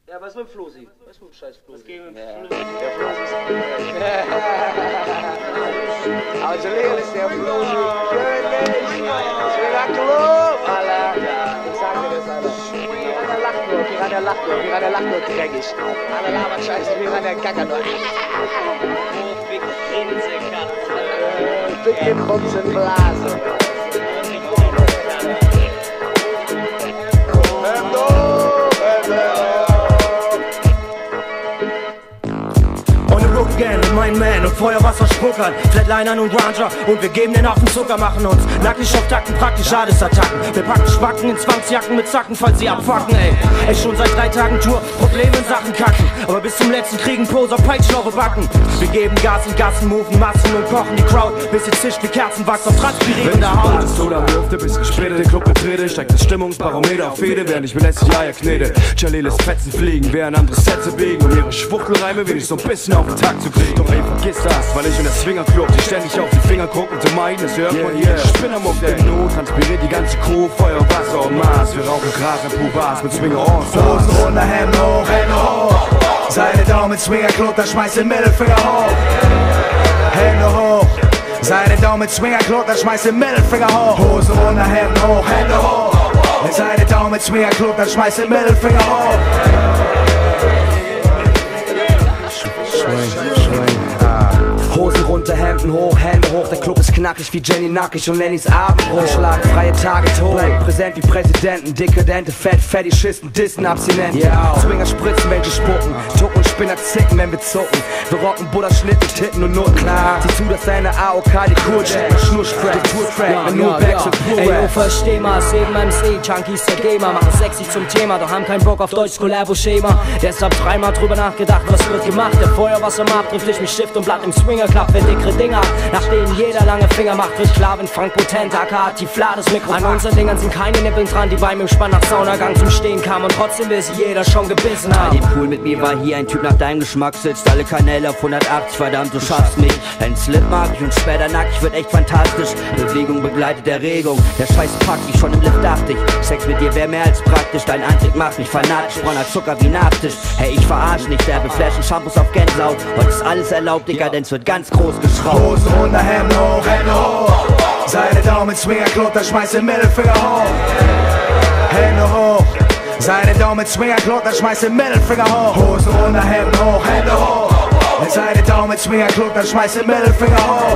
Ja, was ist mit dem Flosi? Was ist mit dem scheiß Flosi? Was geht mit dem Flosi? Der Flosi ist also Leon ist der Flosi. König. Swingerclub, Alter. Ich sag dir das, Alter. Piranha lacht nur dreckig. Alle labern scheiße, Piranha gackert nur. Big Grinsekatze. Big in Bunzenblase. Mit meinen Man und Feuerwasser spuckern, Flatlinern und Ranger und wir geben den auf den Zucker, machen uns nackig auf Takten, praktisch Attacken. Wir packen Spacken in Zwangsjacken mit Zacken, falls sie abfucken, ey. Ey, schon seit 3 Tagen Tour, Probleme in Sachen Kacken, aber bis zum letzten kriegen Pose auf Peitschenlaube backen. Wir geben Gas in Gassen, moven Massen und kochen die Crowd, bis sie zischt wie Kerzenwachs auf transpirierender Haut. Wenn ich oder wirfte, bis ich später den Club betrete, steigt das Stimmungsbarometer auf Fede, während ich mir lässig Eier knete. Jalil lässt Fetzen fliegen, während andere Sätze biegen, um ihre Schwuchtelreime wenig so ein bisschen auf den Tag zu kriegen. Doch ey, vergiss das, weil ich in der Swingerclub die ständig auf die Finger guck und du meinst, es hört man hier. Spinnermuck, der Not, transpiriert die ganze Crew, Feuer, Wasser und Mars. Wir rauchen Gras in Pubas mit Swinger All-Stars. Hosen runter, Hemd hoch, Hände hoch. Seine Daumen Swingerclub, da schmeißt den Mittelfinger hoch. Hände hoch. Seine Daumen Swingerclub, da schmeißt den Mittelfinger hoch. Hosen runter, Hemd hoch, Hände hoch. Seine Daumen Swingerclub, da schmeißt den Mittelfinger hoch. Hosen runter, Hemden hoch, Hände hoch. Der Club ist knackig wie Jenny nackig und Lennys Abendbrot. Schlagen freie Tage tot, bleiben präsent wie Präsidenten. Dekadente, Fetischisten, Dissen, Abstinenten. Swinger spritzen, welche spucken. Tucken und Spinner zicken, wenn wir zucken. Wir rocken Buddha, Schnitten, Titten und Noten. Klar, sieh zu, dass deine AOK die Kur checkt. Schnurstrap, Tourtrack, nur Backshot, Ey, yo, versteh mal, 7 MC, Junkies der Gamer. Machen sexy zum Thema, doch haben keinen Bock auf Deutsch Collabo-Schema. Deshalb 3-mal drüber nachgedacht, was wird gemacht. Der Feuerwasser macht, trifft ich mich Stift und Blatt im Swinger Club für dickere Dinger, nach denen jeder lange Finger macht. Wird klar, wenn Frank Potent, aka Tifla das Mikro. An unseren Dingern sind keine Nippeln dran, die bei mir im Spann nach Saunagang zum Stehen kamen. Und trotzdem will sie jeder schon gebissen haben. Bei dem Pool mit mir war hier ein Typ nach deinem Geschmack, sitzt alle Kanäle auf 180, verdammt, du schaffst mich. Dein Slip mag ich und später nackig, wird echt fantastisch. Bewegung begleitet Erregung, der Scheiß packt mich schon im Lift, dachte ich. Sex mit dir wär mehr als praktisch, dein Antrieb macht mich fanatisch, brauner Zucker wie Nachtisch. Hey, ich verarsch nicht, derbe Flaschen, Shampoos auf Gänsehaut. Heute ist alles erlaubt, Dekadenz wird ganz groß geschraubt. Hosen runter, Hemd hoch, Hände hoch. Seine Daumen Swingerclub, da schmeißt den Mittelfinger hoch. Hände hoch. Seine Daumen Swingerclub, da schmeißt den Mittelfinger hoch. Hosen runter, Hemd hoch, Hände hoch. Seine Daumen Swingerclub, da schmeißt den Mittelfinger hoch.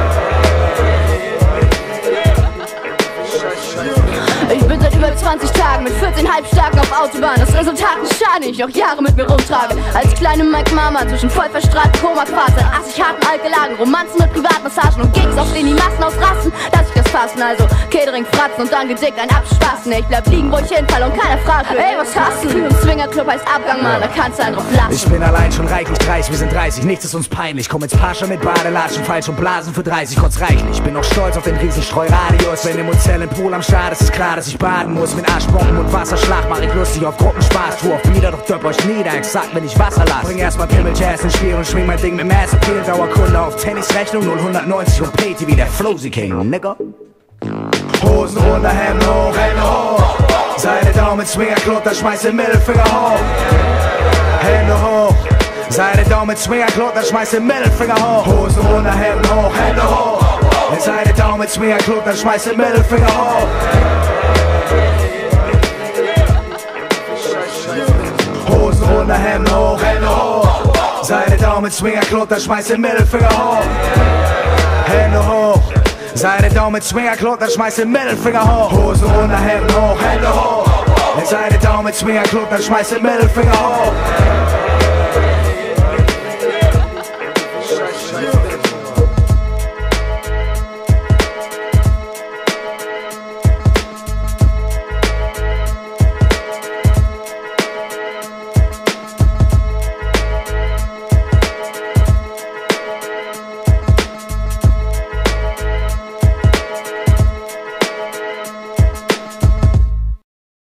Ich bin seit über 20 Tagen mit 14 Halbstarken auf Autobahn. Das Resultat ist Schaden, den ich auch Jahre mit mir rumtrage. Als kleine Mike Mama zwischen voll verstrahlten Koma-Phasen, assig harten Alkelagen, Romanzen mit Privatmassagen und Gigs, auf denen die Massen ausrasten. Lass ich das fassen, also Catering, Fratzen und dann gedickt ein Abspassen. Ich bleib liegen, wo ich hinfall und keiner fragt, ey, was hast du? Im Swingerclub heißt Abgang, Mann, da kannst du einen drauf lassen. Ich bin allein schon reichlich 30, wir sind 30, nichts ist uns peinlich. Komm ins Pascha mit Badelatschen, falsch und Blasen für 30, kurz reichlich. Bin noch stolz auf den riesen Streuradius, wenn im Hotel im Pool am Start ist, ist klar, dass ich baden muss. Mit Arschbomben und Wasserschlag mach ich lustig auf Gruppenspaß. Tu auf Bieder, doch döpp euch nieder, exakt, wenn ich Wasser lass. Bring erstmal Pimmel-Jazz ins Spiel und schwing mein Ding mit Mass-Appeal. Dauerkunde auf Tennisrechnung 090 und Pay-TV, der Flosi King, nigga. Hosen runter, Hemd hoch, Hände hoch. Seine Daumen Swingerclub, da schmeißt den Mittelfinger hoch. Hände hoch. Seine Daumen Swingerclub, da schmeißt den Mittelfinger hoch. Hosen runter, Hemd hoch, Hände hoch. Seine Daumen Swingerclub, da schmeißt den Mittelfinger hoch. Hosen runter, Hemd hoch, Hände hoch. Seine Daumen Swingerclub, da schmeißt den Mittelfinger hoch. Hände hoch. Seine Daumen Swingerclub, da schmeißt den Mittelfinger hoch. Hosen runter, Hemd hoch, Hände hoch. Seine Daumen Swingerclub, da schmeißt den Mittelfinger hoch.